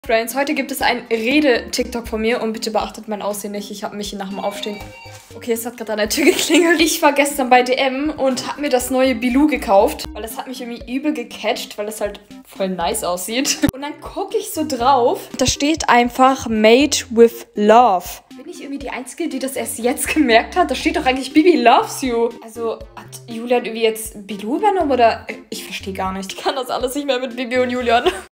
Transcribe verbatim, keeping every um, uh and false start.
Friends, heute gibt es ein Rede-TikTok von mir und bitte beachtet mein Aussehen nicht. Ich habe mich nach dem Aufstehen... Okay, es hat gerade an der Tür geklingelt. Ich war gestern bei D M und habe mir das neue Bilou gekauft, weil das hat mich irgendwie übel gecatcht, weil es halt voll nice aussieht. Und dann gucke ich so drauf. Da steht einfach Made with Love. Bin ich irgendwie die Einzige, die das erst jetzt gemerkt hat? Da steht doch eigentlich Bibi loves you. Also hat Julian irgendwie jetzt Bilou übernommen oder... Ich verstehe gar nicht. Ich kann das alles nicht mehr mit Bibi und Julian.